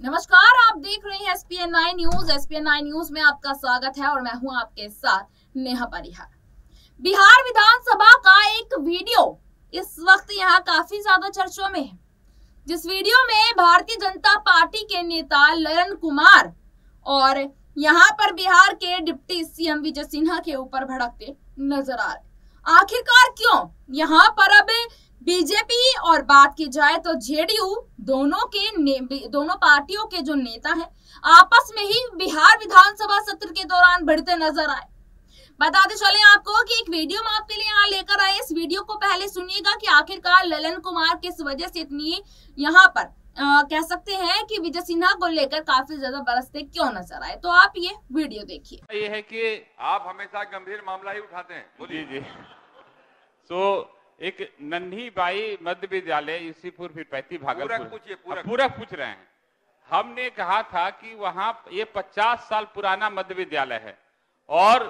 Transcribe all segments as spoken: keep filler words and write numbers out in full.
नमस्कार, आप देख रहे हैं S P N nine news. S P N nine news में आपका स्वागत है और मैं हूं आपके साथ नेहा परिहार। बिहार विधानसभा का एक वीडियो इस वक्त यहां काफी ज्यादा चर्चों में है, जिस वीडियो में भारतीय जनता पार्टी के नेता ललन कुमार और यहां पर बिहार के deputy C M Vijay Sinha के ऊपर भड़कते नजर आ रहे। आखिरकार क्यों यहां पर अब बीजेपी और बात की जाए तो जे डी यू दोनों के दोनों पार्टियों के जो नेता हैं आपस में ही बिहार विधानसभा सत्र के दौरान भिड़ते नजर आए। बताते चले आपको कि एक वीडियो हम आपके लिए यहाँ लेकर आए। इस वीडियो को पहले सुनिएगा कि आखिरकार ललन कुमार किस वजह से इतनी यहाँ पर आ, कह सकते हैं कि विजय सिन्हा को लेकर काफी ज्यादा बरसते क्यों नजर आए। तो आप ये वीडियो देखिए। ये है कि आप हमेशा गंभीर मामला ही उठाते हैं। बोलिए जी। तो एक नन्ही बाई मध्य विद्यालय इसीपुर फिर पैती भागलपुर पूछिए पूरा पूरा पूछ रहे हैं। हमने कहा था कि वहां ये पचास साल पुराना मध्य विद्यालय है और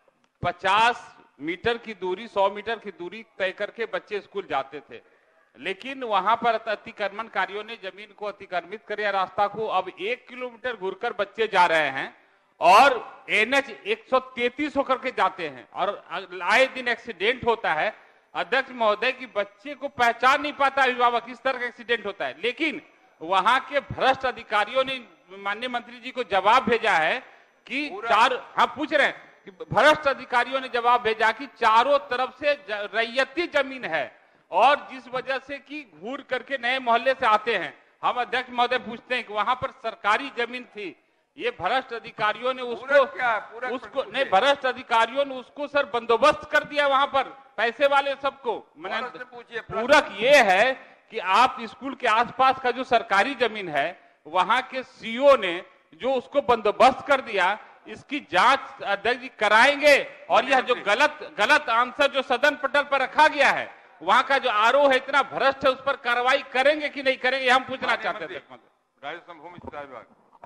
पचास मीटर की दूरी सौ मीटर की दूरी तय करके बच्चे स्कूल जाते थे, लेकिन वहां पर अतिक्रमणकारियों ने जमीन को अतिक्रमित कर रास्ता को अब एक किलोमीटर घूरकर बच्चे जा रहे हैं और एन एच एक सौ तैंतीस होकर के जाते हैं और आए दिन एक्सीडेंट होता है। अध्यक्ष महोदय की बच्चे को पहचान नहीं पाता अभिभावक, इस तरह का एक्सीडेंट होता है। लेकिन वहां के भ्रष्ट अधिकारियों ने माननीय मंत्री जी को जवाब भेजा है कि चार हाँ पूछ रहे हैं कि भ्रष्ट अधिकारियों ने जवाब भेजा कि चारों तरफ से रैयती जमीन है और जिस वजह से कि घूर करके नए मोहल्ले से आते हैं। हम अध्यक्ष महोदय पूछते हैं कि वहां पर सरकारी जमीन थी, ये भ्रष्ट अधिकारियों ने उसको क्या पूरा उसको नहीं भ्रष्ट अधिकारियों ने उसको सर बंदोबस्त कर दिया वहां पर पैसे वाले सबको। पूछिए पूरक ये है कि आप स्कूल के आसपास का जो सरकारी जमीन है वहां के सी ई ओ ने जो उसको बंदोबस्त कर दिया, इसकी जांच अध्यक्ष जी कराएंगे और यह जो गलत गलत आंसर जो सदन पटल पर रखा गया है वहां का जो आरोप है इतना भ्रष्ट है, उस पर कार्रवाई करेंगे कि नहीं करेंगे, हम पूछना चाहते हैं।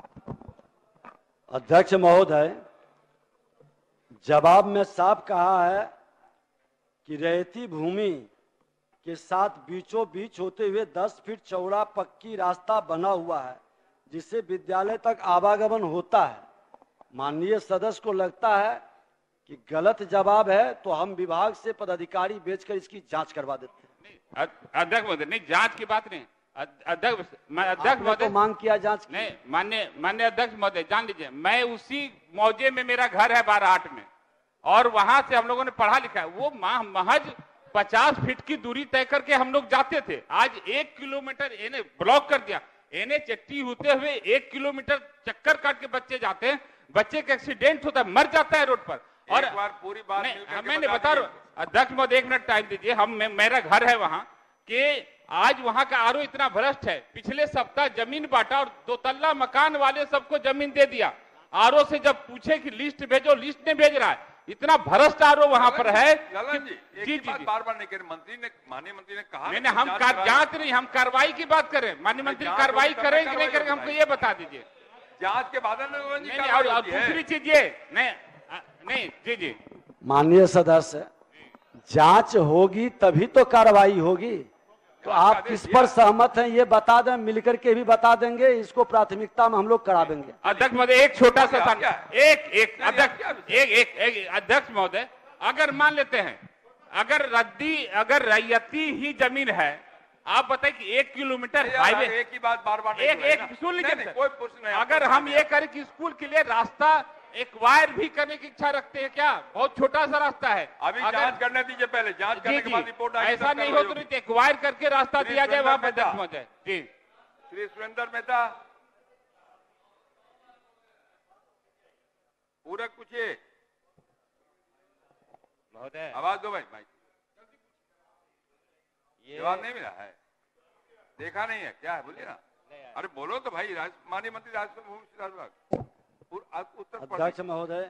अध्यक्ष महोदय, जवाब में साफ कहा है कि रैयती भूमि के साथ बीचों बीच होते हुए दस फीट चौड़ा पक्की रास्ता बना हुआ है जिससे विद्यालय तक आवागमन होता है। माननीय सदस्य को लगता है कि गलत जवाब है तो हम विभाग से पदाधिकारी भेजकर इसकी जांच करवा देते हैं। अध्यक्ष महोदय, नहीं जांच की बात नहीं, अध्यक्ष अध्यक्ष महोदय मांग किया जांच नहीं। मान्य मान्य अध्यक्ष महोदय, जान लीजिए मैं उसी मौजे में मेरा घर है बाराहाट में और वहां से हम लोगों ने पढ़ा लिखा है। वो महज पचास फीट की दूरी तय करके हम लोग जाते थे। आज एक किलोमीटर एने ब्लॉक कर दिया, एने चट्टी होते हुए एक किलोमीटर चक्कर काट के बच्चे जाते हैं, बच्चे का एक्सीडेंट होता है, मर जाता है रोड पर। और बार पूरी बात मैंने बता रहा अध्यक्ष महोदय, एक मिनट टाइम दीजिए। हम मेरा घर है वहां के आज वहां का आर ओ इतना भ्रष्ट है, पिछले सप्ताह जमीन बांटा और दो तल्ला मकान वाले सबको जमीन दे दिया। आर ओ से जब पूछे कि लिस्ट भेजो, लिस्ट नहीं भेज रहा है। इतना भ्रष्ट आर ओ वहां पर है। ललन जी, एक जी, बात जी, बार बार नहीं कह रहे। मंत्री ने माननीय मंत्री ने कहा मैंने हम जांच नहीं, हम कार्रवाई की बात करें। माननीय मंत्री कार्रवाई करें कि नहीं करेंगे हमको ये बता दीजिए। जांच के बाद और दूसरी चीज ये नहीं नहीं जी जी माननीय सदस्य, जांच होगी तभी तो कार्रवाई होगी। तो आप किस पर सहमत हैं ये बता दें, मिलकर के भी बता देंगे। इसको प्राथमिकता में हम लोग करा देंगे। अध्यक्ष महोदय, एक छोटा सा एक एक अध्यक्ष एक एक एक अध्यक्ष महोदय, अगर मान लेते हैं अगर रद्दी अगर रैयती ही जमीन है, आप बताइए कि एक किलोमीटर हाईवे, एक ही बात बार बार एक एक सुन लीजिए, कोई प्रश्न नहीं। अगर हम ये करें कि स्कूल के लिए रास्ता एक्वायर भी करने की इच्छा रखते हैं क्या, बहुत छोटा सा रास्ता है, अभी जांच करने दीजिए, पहले जांच करने के बाद रिपोर्ट आएगी। ऐसा नहीं हो तो नहीं एक्वायर करके रास्ता दिया जाए वहां पर। जी श्री सुरेंद्र मेहता, पूरक पूछिए। महोदय आवाज दो भाई भाई, जवाब नहीं मिला है, देखा नहीं है क्या है, बोलिए ना। अरे बोलो तो भाई। माननीय मंत्री राजस्व भूमि सुधार विभाग अध्यक्ष महोदय,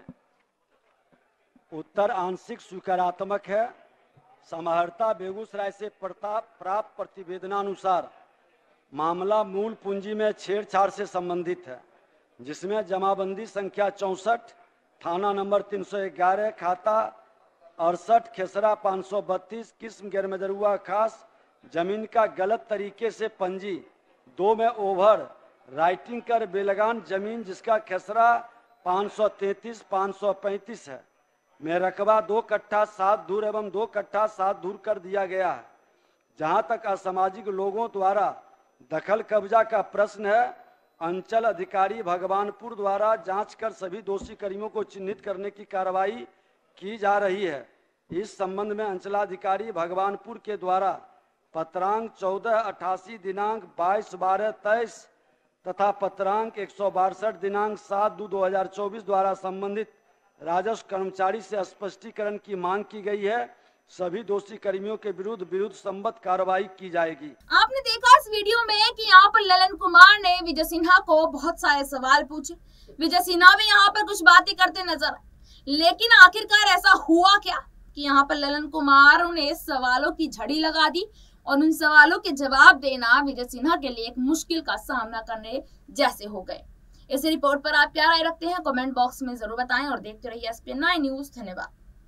उत्तर आंशिक स्वीकारात्मक है। समाहर्ता बेगूसराय से प्राप्त प्रतिवेदनानुसार मामला मूल पूंजी में छेड़छाड़ से संबंधित है, जिसमें जमाबंदी संख्या चौसठ, थाना नंबर तीन सौ ग्यारह, खाता अड़सठ, खेसरा पाँच सौ बत्तीस, किस्म गैरमजरूआ खास, जमीन का गलत तरीके से पंजी, दो में ओवर राइटिंग कर बेलगान जमीन जिसका खसरा पाँच सौ तैंतीस पाँच सौ पैंतीस है में रकबा दो कट्ठा सात धूर एवं दो कट्ठा सात धूर कर दिया गया है। जहां तक असामाजिक लोगों द्वारा दखल कब्जा का प्रश्न है, अंचल अधिकारी भगवानपुर द्वारा जांच कर सभी दोषी कर्मियों को चिन्हित करने की कार्रवाई की जा रही है। इस संबंध में अंचलाधिकारी भगवानपुर के द्वारा पत्रांक चौदह अठासी दिनांक बाईस बारह तेईस तथा पत्रांक एक सौ बासठ दिनांक सात दो दो हजार चौबीस द्वारा संबंधित राजस्व कर्मचारी से स्पष्टीकरण की मांग की गई है। सभी दोषी कर्मियों के विरुद्ध विरुद्ध संबद्ध कार्रवाई की जाएगी। आपने देखा इस वीडियो में कि यहाँ पर ललन कुमार ने विजय सिन्हा को बहुत सारे सवाल पूछे। विजय सिन्हा भी यहाँ पर कुछ बातें करते नजर आए, लेकिन आखिरकार ऐसा हुआ क्या कि यहाँ पर ललन कुमार ने सवालों की झड़ी लगा दी और उन सवालों के जवाब देना विजय सिन्हा के लिए एक मुश्किल का सामना करने जैसे हो गए। इस रिपोर्ट पर आप क्या राय रखते हैं कमेंट बॉक्स में जरूर बताएं और देखते रहिए S P N nine news. धन्यवाद।